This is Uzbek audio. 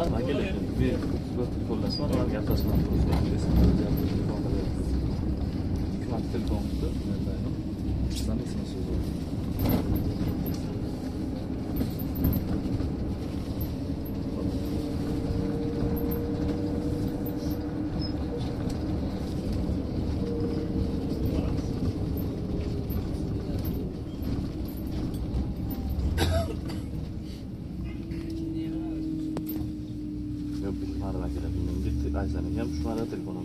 nima kerak? Bir qo'llasam, ular gaplashmoqchi bo'lsa, telefon qilib, sizdan so'z bor. Ajlanib ham shu mana telefon